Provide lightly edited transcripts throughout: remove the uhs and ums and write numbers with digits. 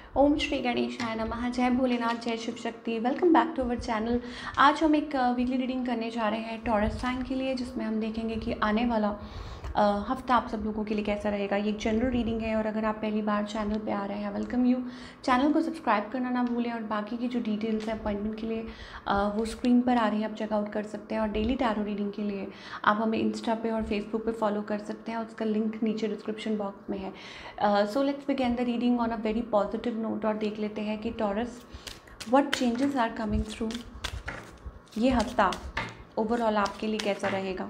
ओम श्री गणेशाय नमः। जय भोलेनाथ, जय Shiv Shakti. Welcome back to our channel. आज हम एक वीकली रीडिंग करने जा रहे हैं टॉरस साइन के लिए, जिसमें हम देखेंगे कि आने वाला हफ्ता आप सब लोगों के लिए कैसा रहेगा। ये एक जनरल रीडिंग है और अगर आप पहली बार चैनल पे आ रहे हैं, वेलकम यू। चैनल को सब्सक्राइब करना ना भूलें और बाकी की जो डिटेल्स है अपॉइंटमेंट के लिए वो स्क्रीन पर आ रही है, आप चेकआउट कर सकते हैं। और डेली टैरो रीडिंग के लिए आप हमें इंस्टा पे और फेसबुक पे फॉलो कर सकते हैं, उसका लिंक नीचे डिस्क्रिप्शन बॉक्स में है। So let's begin the reading on a very positive note और देख लेते हैं कि Taurus what changes are coming through. ये हफ्ता ओवरऑल आपके लिए कैसा रहेगा।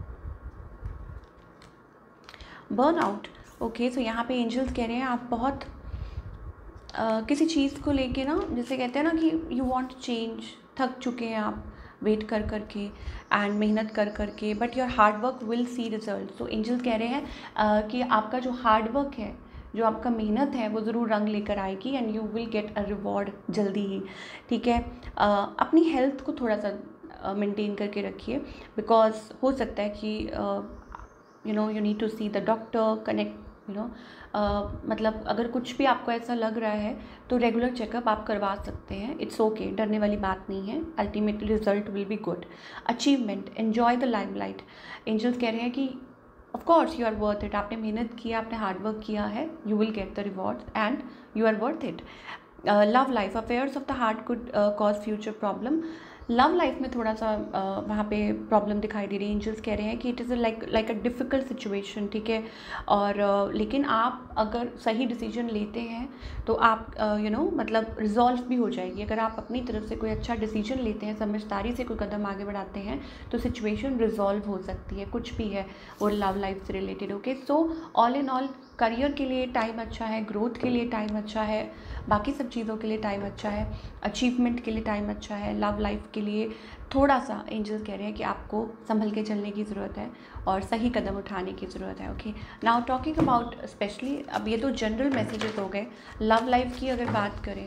Burnout, okay. सो यहाँ पे एंजल्स कह रहे हैं आप बहुत किसी चीज़ को लेके ना, जैसे कहते हैं ना कि यू वांट चेंज, थक चुके हैं आप वेट कर कर के एंड मेहनत कर कर के, but your hard work will see result. So angels कह रहे हैं कि आपका जो हार्ड वर्क है, जो आपका मेहनत है, वो ज़रूर रंग लेकर आएगी and you will get a reward जल्दी ही, ठीक है। अपनी हेल्थ को थोड़ा सा मेंटेन करके रखिए, बिकॉज हो सकता है कि you need to see the doctor, connect, मतलब अगर कुछ भी आपको ऐसा लग रहा है तो रेगुलर चेकअप आप करवा सकते हैं। इट्स ओके, डरने वाली बात नहीं है। Ultimately result will be good. Achievement, enjoy the limelight. Angels कह रहे हैं कि of course you are worth it. आपने मेहनत किया, आपने हार्ड वर्क किया है, you will get the reward and you are worth it. Love life, affairs of the heart could cause future problem. Love life में थोड़ा सा वहाँ पे प्रॉब्लम दिखाई दे रही है। एंजल्स कह रहे हैं कि it is like a difficult situation, ठीक है। और लेकिन आप अगर सही डिसीजन लेते हैं तो आप मतलब रिजॉल्व भी हो जाएगी। अगर आप अपनी तरफ से कोई अच्छा डिसीजन लेते हैं, समझदारी से कोई कदम आगे बढ़ाते हैं, तो सिचुएशन रिजॉल्व हो सकती है, कुछ भी है वो लव लाइफ से related, okay. So all in all career के लिए टाइम अच्छा है, ग्रोथ के लिए टाइम अच्छा है, बाकी सब चीज़ों के लिए टाइम अच्छा है, अचीवमेंट के लिए टाइम अच्छा है। लव लाइफ के लिए थोड़ा सा एंजल्स कह रहे हैं कि आपको संभल के चलने की ज़रूरत है और सही कदम उठाने की ज़रूरत है, okay. Now talking about specially, अब ये तो जनरल मैसेजेस हो गए। लव लाइफ की अगर बात करें,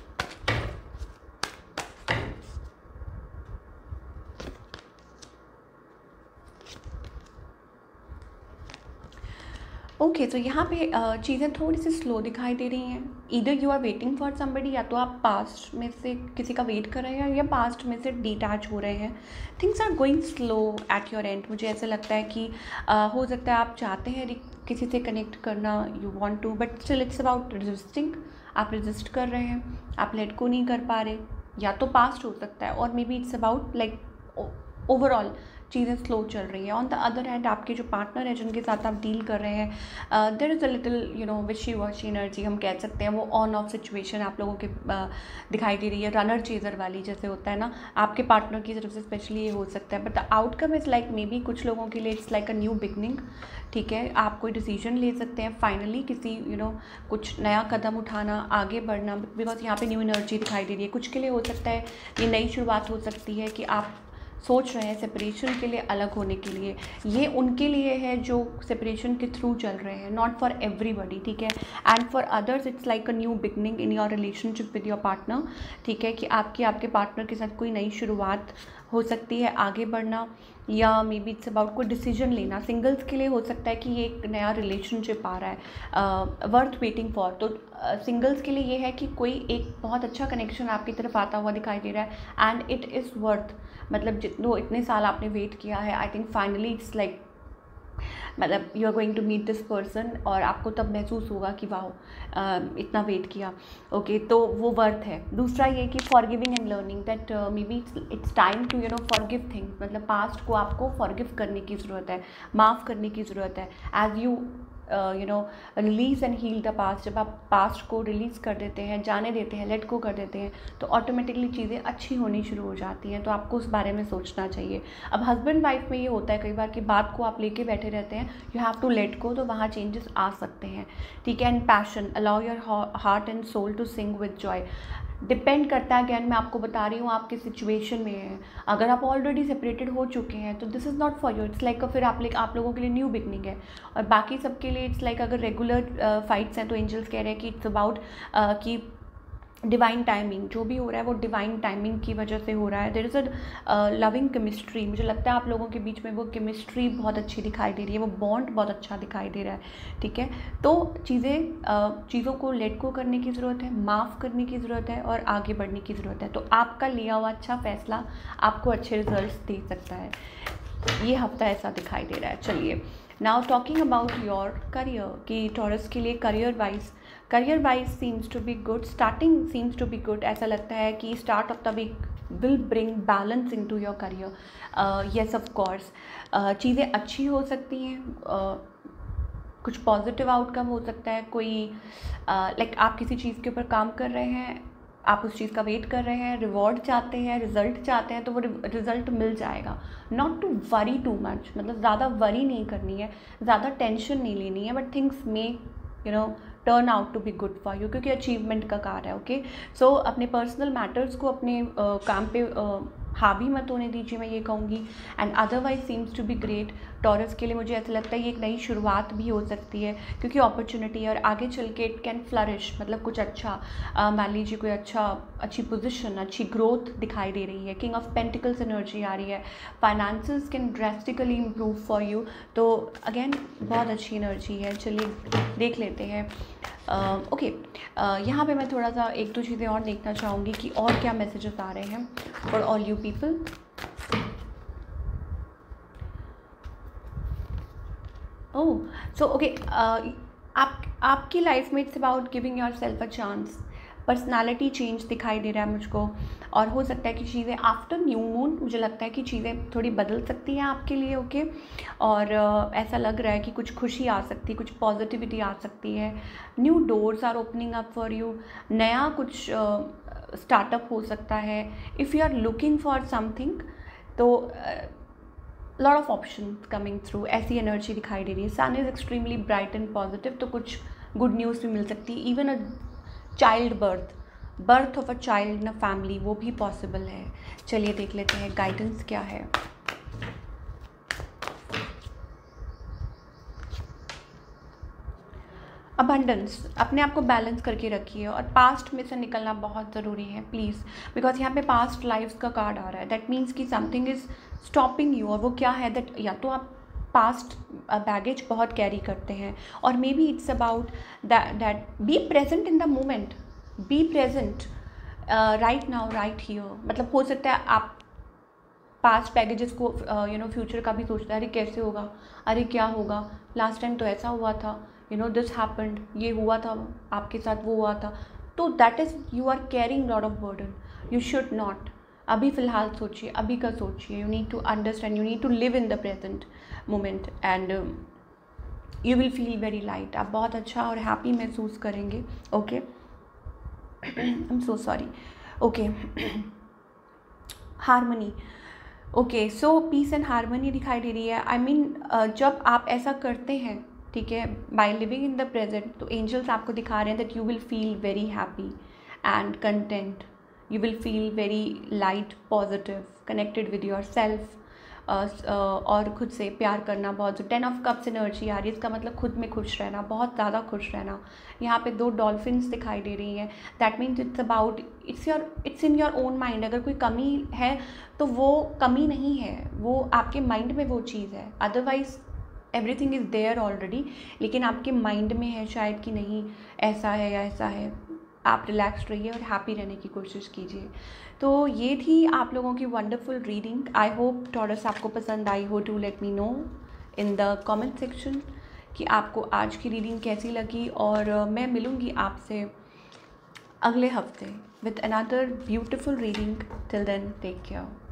ओके, तो यहाँ पे चीज़ें थोड़ी सी स्लो दिखाई दे रही हैं। Either you are waiting for somebody, या तो आप पास्ट में से किसी का वेट कर रहे हैं या पास्ट में से डिटैच हो रहे हैं। Things are going slow at your end. मुझे ऐसा लगता है कि हो सकता है आप चाहते हैं किसी से कनेक्ट करना, you want to, but still it's about resisting. आप रेजिस्ट कर रहे हैं, आप लेट को नहीं कर पा रहे। या तो पास्ट हो सकता है और maybe it's about like overall चीज़ें स्लो चल रही हैं। ऑन द अदर हैंड आपके जो पार्टनर है, जिनके साथ आप डील कर रहे हैं, there is a little wishy washy energy, हम कह सकते हैं। वो ऑन ऑफ सिचुएशन आप लोगों के दिखाई दे रही है, रनर चेजर वाली, जैसे होता है ना आपके पार्टनर की तरफ से स्पेशली ये हो सकता है। But the outcome is like maybe कुछ लोगों के लिए it's like a new beginning, ठीक है। आप कोई डिसीजन ले सकते हैं फाइनली, किसी कुछ नया कदम उठाना, आगे बढ़ना, बिकॉज यहाँ पे न्यू एनर्जी दिखाई दे रही है। कुछ के लिए हो सकता है ये नई शुरुआत हो सकती है कि आप सोच रहे हैं सेपरेशन के लिए, अलग होने के लिए। ये उनके लिए है जो सेपरेशन के थ्रू चल रहे हैं, नॉट फॉर एवरीबडी, ठीक है। And for others it's like a new beginning in your relationship with your partner, ठीक है। कि आपके पार्टनर के साथ कोई नई शुरुआत हो सकती है, आगे बढ़ना, या मे बी इट्स अबाउट कोई डिसीजन लेना। सिंगल्स के लिए हो सकता है कि ये एक नया रिलेशनशिप आ रहा है वर्थ वेटिंग फॉर। तो सिंगल्स के लिए ये है कि कोई एक बहुत अच्छा कनेक्शन आपकी तरफ आता हुआ दिखाई दे रहा है एंड इट इज़ वर्थ, मतलब जितने इतने साल आपने वेट किया है, I think finally it's like, मतलब you are going to meet this person और आपको तब महसूस होगा कि वाह इतना वेट किया, ओके। तो वो वर्थ है। दूसरा ये कि forgiving and learning that maybe it's time to forgive things, मतलब पास्ट को आपको फॉरगिव करने की ज़रूरत है, माफ़ करने की ज़रूरत है। As you release and heal the past, जब आप पास्ट को रिलीज़ कर देते हैं, जाने देते हैं, लेट को कर देते हैं, तो ऑटोमेटिकली चीज़ें अच्छी होनी शुरू हो जाती हैं। तो आपको उस बारे में सोचना चाहिए। अब हस्बैंड वाइफ में ये होता है कई बार कि बात को आप लेके बैठे रहते हैं, यू हैव टू लेट को, तो वहाँ चेंजेस आ सकते हैं, ठीक है। And passion, allow your heart and soul to sing with joy. Depend करता है, अगैन मैं आपको बता रही हूँ आपके सिचुएशन में है। अगर आप ऑलरेडी सेपरेटेड हो चुके हैं तो this is not for you, it's like फिर आप लोगों के लिए न्यू बिगनिंग है। और बाकी सबके लिए इट्स लाइक अगर रेगुलर फाइट्स हैं तो एंजल्स कह रहे हैं कि इट्स अबाउट कि डिवाइन टाइमिंग जो भी हो रहा है वो डिवाइन टाइमिंग की वजह से हो रहा है। There is a loving chemistry, मुझे लगता है आप लोगों के बीच में वो केमिस्ट्री बहुत अच्छी दिखाई दे रही है, वो बॉन्ड बहुत अच्छा दिखाई दे रहा है, ठीक है। तो चीज़ों को लेट गो करने की ज़रूरत है, माफ़ करने की ज़रूरत है और आगे बढ़ने की ज़रूरत है। तो आपका लिया हुआ अच्छा फैसला आपको अच्छे रिजल्ट्स दे सकता है, ये हफ्ता ऐसा दिखाई दे रहा है। चलिए, now talking about your career, कि टॉरस के लिए career wise seems to be good, starting seems to be good. ऐसा लगता है कि start of the week will bring balance into your career. Yes of course, चीज़ें अच्छी हो सकती हैं, कुछ पॉजिटिव आउटकम हो सकता है, कोई लाइक आप किसी चीज़ के ऊपर काम कर रहे हैं, आप उस चीज़ का वेट कर रहे हैं, रिवॉर्ड चाहते हैं, रिज़ल्ट चाहते हैं, तो वो रिज़ल्ट मिल जाएगा। Not to worry too much, मतलब ज़्यादा वरी नहीं करनी है, ज़्यादा टेंशन नहीं लेनी है, but things may turn out to be good for you, क्योंकि अचीवमेंट का कार्य है। ओके, सो अपने पर्सनल मैटर्स को अपने काम पे हावी मत होने दीजिए, मैं ये कहूँगी। And otherwise seems to be great. Taurus के लिए मुझे ऐसा लगता है ये एक नई शुरुआत भी हो सकती है, क्योंकि अपॉर्चुनिटी है और आगे चल के इट कैन फ्लरिश, मतलब कुछ अच्छा, मान लीजिए कोई अच्छी पोजीशन, अच्छी ग्रोथ दिखाई दे रही है। किंग ऑफ पेंटिकल्स एनर्जी आ रही है, finances can drastically improve for you, तो अगेन बहुत अच्छी एनर्जी है। चलिए देख लेते हैं। ओके, यहाँ पे मैं थोड़ा सा एक दो चीज़ें और देखना चाहूँगी कि और क्या मैसेजेस आ रहे हैं for all you people. Oh, so okay, आपकी लाइफ में it's about giving yourself a chance. Personality change दिखाई दे रहा है मुझको, और हो सकता है कि चीज़ें आफ्टर न्यू मून, मुझे लगता है कि चीज़ें थोड़ी बदल सकती हैं आपके लिए। ओके, और ऐसा लग रहा है कि कुछ खुशी आ सकती है, कुछ पॉजिटिविटी आ सकती है। New doors are opening up for you, नया कुछ स्टार्टअप हो सकता है। If you are looking for something, तो lot of option coming through, ऐसी एनर्जी दिखाई दे रही है। Sun is extremely bright and positive, तो कुछ गुड न्यूज़ भी मिल सकती है। Even a child birth of a child in a family, वो भी पॉसिबल है। चलिए देख लेते हैं गाइडेंस क्या है। अबंडेंस, अपने आप को बैलेंस करके रखिए, और पास्ट में से निकलना बहुत ज़रूरी है प्लीज़, बिकॉज यहाँ पे पास्ट लाइफ्स का कार्ड आ रहा है। दैट मीन्स कि समथिंग इज़ स्टॉपिंग यू, और वो क्या है, दैट या तो आप पास्ट बैगेज बहुत कैरी करते हैं, और maybe it's about that be present in the moment, be present right now right here. मतलब हो सकता है आप पास्ट बैगेजेस को फ्यूचर का भी सोचते हैं, अरे कैसे होगा, अरे क्या होगा, लास्ट टाइम तो ऐसा हुआ था, दिस हैपेंड, ये हुआ था आपके साथ, वो हुआ था, तो that is you are carrying lot of burden. You should not. अभी फ़िलहाल सोचिए, अभी का सोचिए। You need to understand, you need to live in the present moment, and you will feel very light. आप बहुत अच्छा और हैप्पी महसूस करेंगे। Okay, I am so sorry. Okay, harmony, okay, so peace and harmony दिखाई दे रही है। आई मीन जब आप ऐसा करते हैं, ठीक है, by living in the present, तो एंजल्स आपको दिखा रहे हैं that you will feel very happy and content, you will feel very light, positive, connected with yourself, और खुद से प्यार करना बहुत। 10 ऑफ कप्स एनर्जी आ रही है, इसका मतलब खुद में खुश रहना, बहुत ज़्यादा खुश रहना। यहाँ पे 2 डॉल्फिन्स दिखाई दे रही हैं। That means it's about, it's in your own mind. अगर कोई कमी है तो वो कमी नहीं है, वो आपके माइंड में वो चीज़ है, otherwise everything is there already, लेकिन आपके माइंड में है शायद कि नहीं ऐसा है या ऐसा है। आप रिलैक्स रहिए और हैप्पी रहने की कोशिश कीजिए। तो ये थी आप लोगों की wonderful reading. I hope Taurus आपको पसंद आई हो। To let me know in the comment section कि आपको आज की रीडिंग कैसी लगी, और मैं मिलूँगी आपसे अगले हफ्ते with another beautiful reading. Till then take care.